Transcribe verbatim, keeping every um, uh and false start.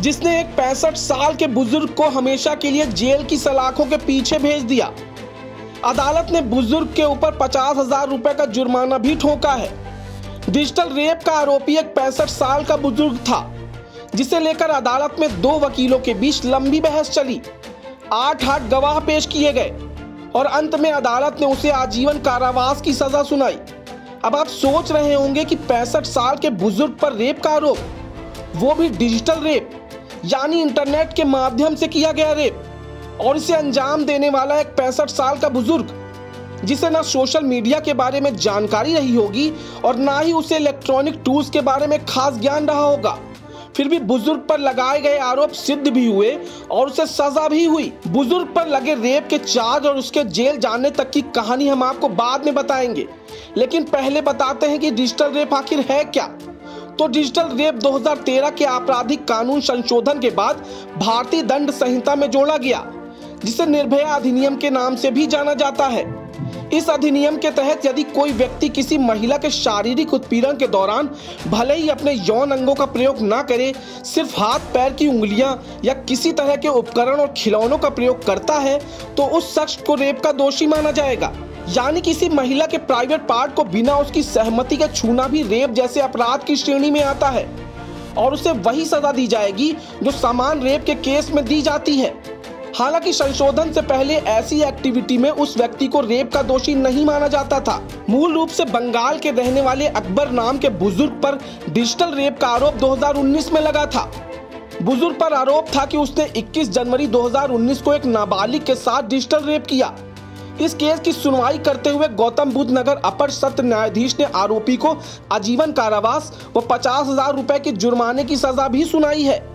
जिसने एक पैंसठ साल के बुजुर्ग को हमेशा के लिए जेल की सलाखों के पीछे भेज दिया। अदालत ने बुजुर्ग के ऊपर पचास हजार रुपए का जुर्माना भी ठोका है। डिजिटल रेप का आरोपी एक पैंसठ साल का बुजुर्ग था, जिसे लेकर अदालत में दो वकीलों के बीच लंबी बहस चली। आठ आठ गवाह पेश किए गए और अंत में अदालत ने उसे आजीवन कारावास की सजा सुनाई। अब आप सोच रहे होंगे कि पैंसठ साल के बुजुर्ग पर रेप का आरोप, वो भी डिजिटल रेप, यानी इंटरनेट के माध्यम से किया गया रेप, और इसे अंजाम देने वाला एक पैंसठ साल का बुजुर्ग, जिसे ना सोशल मीडिया के बारे में जानकारी रही होगी और ना ही उसे इलेक्ट्रॉनिक टूल्स के बारे में खास ज्ञान रहा होगा। फिर भी बुजुर्ग पर लगाए गए आरोप सिद्ध भी हुए और उसे सजा भी हुई। बुजुर्ग पर लगे रेप के चार्ज और उसके जेल जाने तक की कहानी हम आपको बाद में बताएंगे, लेकिन पहले बताते हैं कि डिजिटल रेप आखिर है क्या। तो डिजिटल रेप दो हज़ार तेरह के आपराधिक कानून संशोधन के बाद भारतीय दंड संहिता में जोड़ा गया, जिसे निर्भया अधिनियम के नाम से भी जाना जाता है। इस अधिनियम के तहत यदि कोई व्यक्ति किसी महिला के शारीरिक उत्पीड़न के दौरान भले ही अपने यौन अंगों का प्रयोग ना करे, सिर्फ हाथ पैर की उंगलियां या किसी तरह के उपकरण और खिलौनों का प्रयोग करता है, तो उस शख्स को रेप का दोषी माना जाएगा। यानी किसी महिला के प्राइवेट पार्ट को बिना उसकी सहमति के छूना भी रेप जैसे अपराध की श्रेणी में आता है और उसे वही सजा दी जाएगी जो समान रेप के केस में दी जाती है। हालांकि संशोधन से पहले ऐसी एक्टिविटी में उस व्यक्ति को रेप का दोषी नहीं माना जाता था। मूल रूप से बंगाल के रहने वाले अकबर नाम के बुजुर्ग पर डिजिटल रेप का आरोप दो हज़ार उन्नीस में लगा था। बुजुर्ग पर आरोप था कि उसने इक्कीस जनवरी दो हज़ार उन्नीस को एक नाबालिग के साथ डिजिटल रेप किया। इस केस की सुनवाई करते हुए गौतम बुद्ध नगर अपर सत्र न्यायाधीश ने आरोपी को आजीवन कारावास व पचास हजार रुपए के जुर्माने की सजा भी सुनाई है।